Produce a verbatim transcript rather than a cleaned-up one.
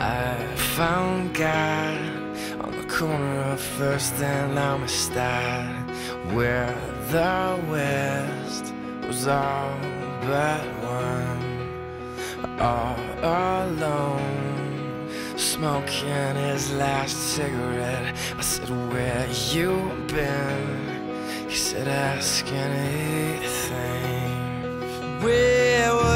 I found God on the corner of First and Amistad, where the West was all but one, all alone, smoking his last cigarette. I said, where you been? He said, ask anything. Where was